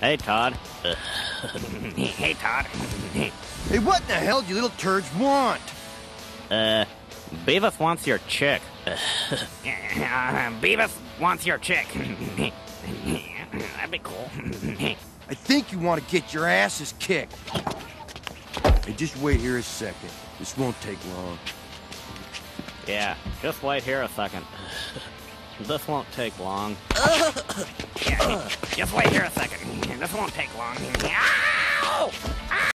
Hey, Todd. Hey, Todd. Hey, what in the hell do you little turds want? Beavis wants your chick. Beavis wants your chick. That'd be cool. I think you want to get your asses kicked. Hey, just wait here a second. This won't take long. Yeah, just wait here a second. This won't take long. Yeah, just wait here a second. This won't take long. Ow!